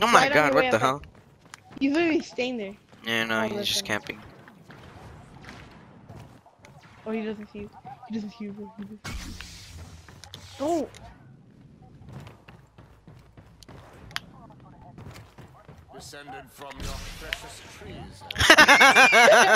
Oh my Right on god, your what way the up. hell? He's literally staying there. Yeah, no, Oh, he's just listen. camping. Oh, he doesn't see you. He doesn't see you. He doesn't see you. Don't. Descended from your precious trees.